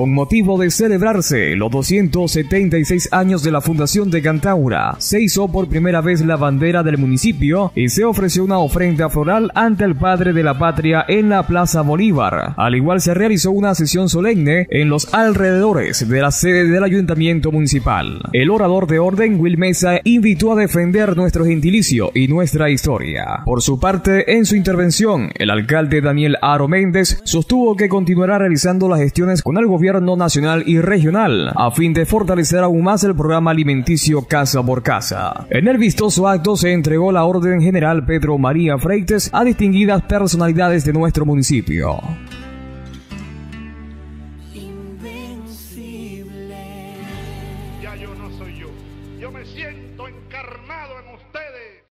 con motivo de celebrarse los 276 años de la fundación de Cantaura, se hizo por primera vez la bandera del municipio y se ofreció una ofrenda floral ante el padre de la patria en la Plaza Bolívar. Al igual se realizó una sesión solemne en los alrededores de la sede del ayuntamiento municipal. El orador de orden, Will Mesa, invitó a defender nuestro gentilicio y nuestra historia. Por su parte, en su intervención, el alcalde Daniel Aro Méndez sostuvo que continuará realizando las gestiones con el gobierno nacional y regional a fin de fortalecer aún más el programa alimenticio Casa por Casa. En el vistoso acto se entregó la Orden General Pedro María Freites a distinguidas personalidades de nuestro municipio. Ya yo no soy yo. Yo me siento encarnado en